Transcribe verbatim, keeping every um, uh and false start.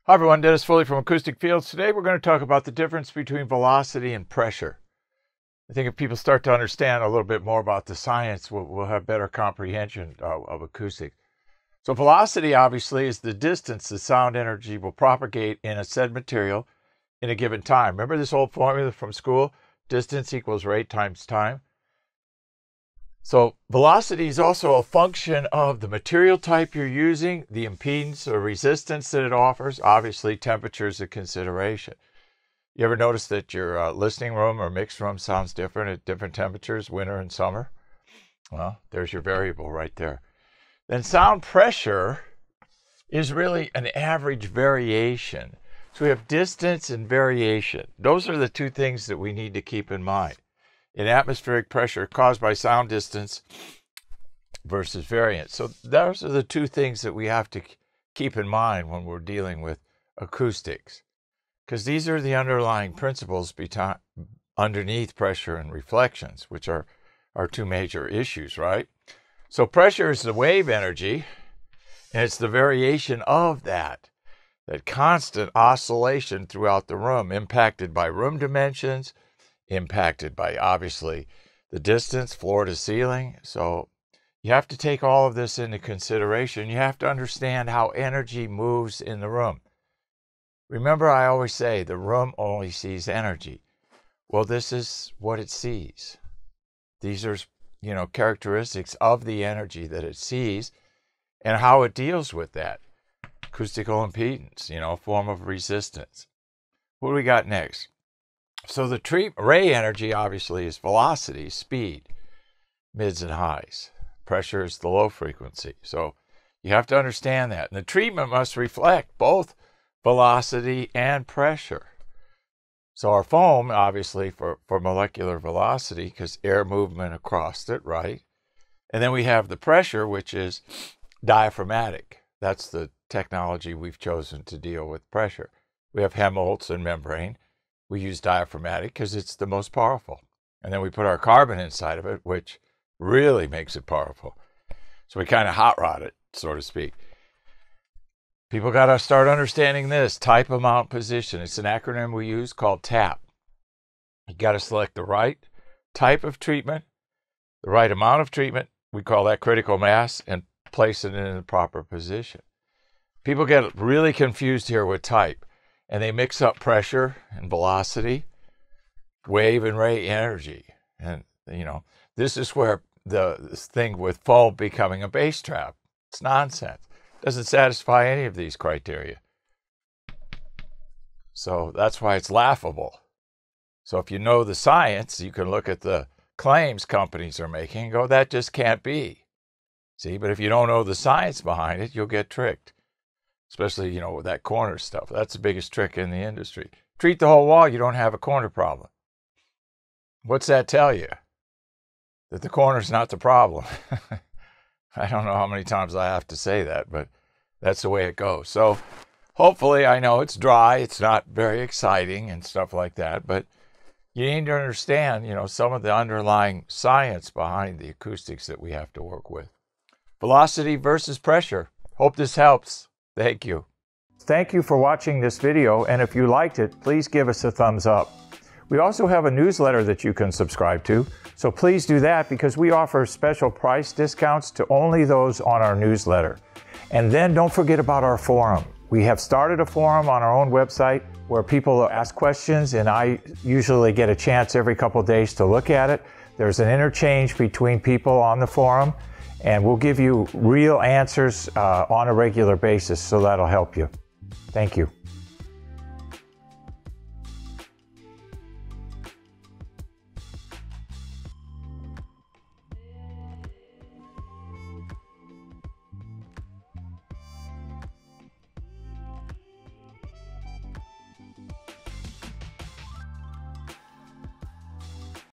Hi everyone, Dennis Foley from Acoustic Fields. Today we're going to talk about the difference between velocity and pressure. I think if people start to understand a little bit more about the science, we'll, we'll have better comprehension of, of acoustics. So velocity obviously is the distance the sound energy will propagate in a said material in a given time. Remember this old formula from school? Distance equals rate times time. So velocity is also a function of the material type you're using, the impedance or resistance that it offers. Obviously, temperature is a consideration. You ever notice that your uh, listening room or mixed room sounds different at different temperatures, winter and summer? Well, there's your variable right there. Then sound pressure is really an average variation. So we have distance and variation. Those are the two things that we need to keep in mind. In atmospheric pressure caused by sound distance versus variance. So those are the two things that we have to keep in mind when we're dealing with acoustics, because these are the underlying principles underneath pressure and reflections, which are our two major issues, right? So pressure is the wave energy, and it's the variation of that, that constant oscillation throughout the room, impacted by room dimensions, impacted by, obviously, the distance, floor to ceiling. So you have to take all of this into consideration. You have to understand how energy moves in the room. Remember, I always say the room only sees energy. Well, this is what it sees. These are, you know, characteristics of the energy that it sees and how it deals with that. Acoustical impedance, you know, a form of resistance. What do we got next? So the treat, ray energy obviously is velocity, speed, mids and highs. Pressure is the low frequency. So you have to understand that. And the treatment must reflect both velocity and pressure. So our foam, obviously, for, for molecular velocity, because air movement across it, right? And then we have the pressure, which is diaphragmatic. That's the technology we've chosen to deal with pressure. We have Helmholtz and membrane. We use diaphragmatic because it's the most powerful. And then we put our carbon inside of it, which really makes it powerful. So we kind of hot rod it, so to speak. People got to start understanding this. Type, amount, position. It's an acronym we use called TAP. You got to select the right type of treatment, the right amount of treatment. We call that critical mass, and place it in the proper position. People get really confused here with type. And they mix up pressure and velocity, wave and ray energy. And, you know, this is where the this thing with foam becoming a bass trap. It's nonsense. It doesn't satisfy any of these criteria. So that's why it's laughable. So if you know the science, you can look at the claims companies are making and go, that just can't be. See, but if you don't know the science behind it, you'll get tricked. Especially, you know, with that corner stuff. That's the biggest trick in the industry. Treat the whole wall, you don't have a corner problem. What's that tell you? That the corner's not the problem. I don't know how many times I have to say that, but that's the way it goes. So hopefully, I know it's dry, it's not very exciting and stuff like that, but you need to understand, you know, some of the underlying science behind the acoustics that we have to work with. Velocity versus pressure. Hope this helps. Thank you. Thank you for watching this video, and if you liked it, please give us a thumbs up. We also have a newsletter that you can subscribe to, so please do that because we offer special price discounts to only those on our newsletter. And then don't forget about our forum. We have started a forum on our own website where people ask questions, and I usually get a chance every couple of days to look at it. There's an interchange between people on the forum, and we'll give you real answers uh, on a regular basis, so that'll help you. Thank you.